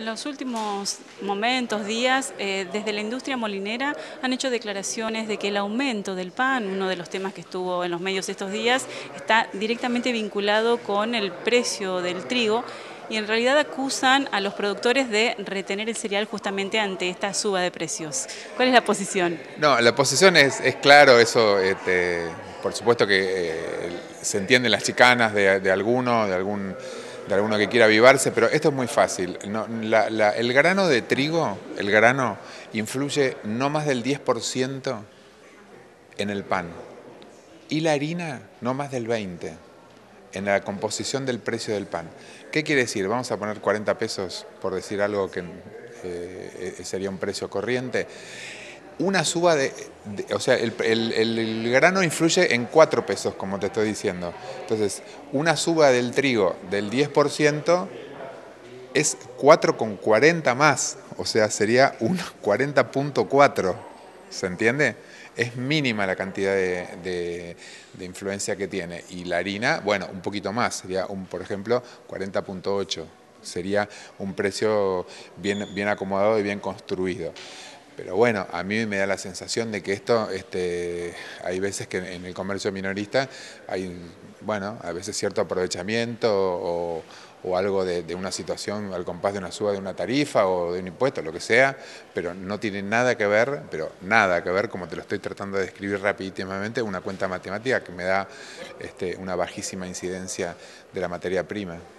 los últimos momentos, días, desde la industria molinera han hecho declaraciones de que el aumento del pan, uno de los temas que estuvo en los medios estos días, está directamente vinculado con el precio del trigo y en realidad acusan a los productores de retener el cereal justamente ante esta suba de precios. ¿Cuál es la posición? No, la posición es claro, eso, por supuesto que se entienden las chicanas de alguno que quiera avivarse, pero esto es muy fácil. No, el grano de trigo, el grano, influye no más del 10% en el pan y la harina no más del 20% en la composición del precio del pan. ¿Qué quiere decir? Vamos a poner 40 pesos por decir algo que sería un precio corriente. Una suba o sea, el grano influye en 4 pesos, como te estoy diciendo. Entonces, una suba del trigo del 10% es 4,40 más, o sea, sería un 40,4. ¿Se entiende? Es mínima la cantidad de influencia que tiene. Y la harina, bueno, un poquito más, sería, por ejemplo, 40,8. Sería un precio bien acomodado y bien construido. Pero bueno, a mí me da la sensación de que esto, hay veces que en el comercio minorista hay, bueno, a veces cierto aprovechamiento o algo de una situación al compás de una suba de una tarifa o de un impuesto, lo que sea, pero no tiene nada que ver, como te lo estoy tratando de describir rapidísimamente, una cuenta matemática que me da una bajísima incidencia de la materia prima.